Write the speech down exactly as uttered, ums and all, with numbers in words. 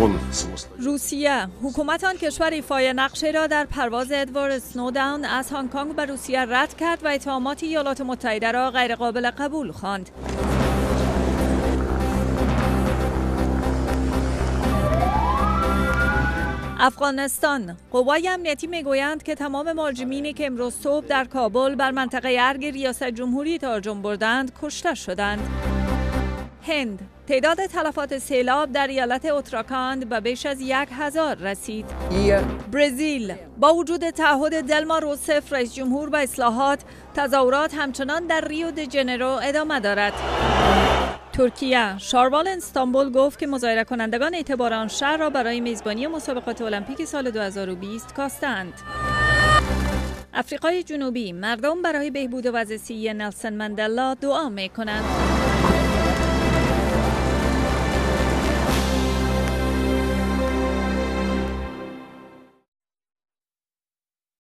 روسیه حکومت آن کشور ایفای نقشه را در پرواز ادوارد اسنودن از هنگ کنگ به روسیه رد کرد و اتهامات ایالات متحده را غیرقابل قبول خواند. افغانستان قوای امنیتی میگویند که تمام مهاجمینی که امروز صبح در کابل بر منطقه ارگ ریاست جمهوری تهاجم بردند کشته شدند. هند تعداد تلفات سیلاب در ایالت اتراکاند به بیش از یک هزار رسید. برزیل با وجود تعهد دلما روسف رئیس جمهور به اصلاحات، تظاهرات همچنان در ریو د ژنیرو ادامه دارد. ترکیه شاروال استانبول گفت که مظاهره کنندگان اعتبار آن شهر را برای میزبانی مسابقات المپیک سال دو هزار و بیست کاستند. افریقای جنوبی مردم برای بهبود وضع صحی نلسون ماندلا دعا می کنند.